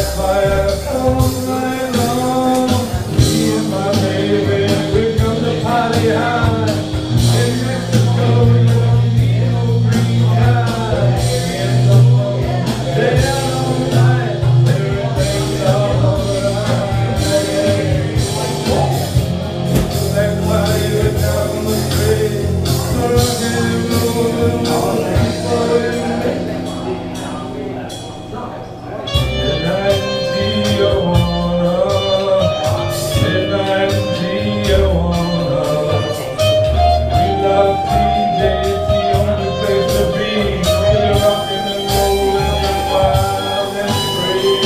fire all night long. Me and my baby, we come to party hard. In Mexico, you don't need no green card. In the morning, day and all night, everything's alright. Everybody get down the street, rock and roll and all that for it. Midnight in Tijuana, midnight in Tijuana. We love TJ, it's the only place to be. You're rocking and rolling, you're wild and free.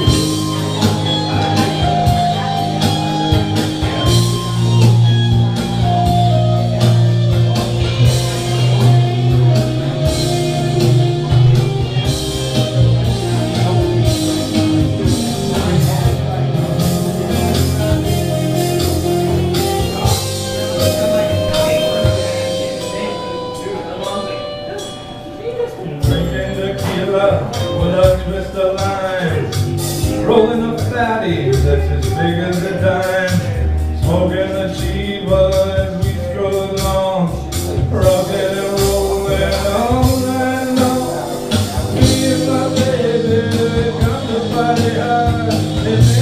Drinking tequila with a twist of lime, rolling a fatty that's as big as a dime, smoking a Chiba as we stroll along, rocking and rolling all night long. Me and my baby come to party hard.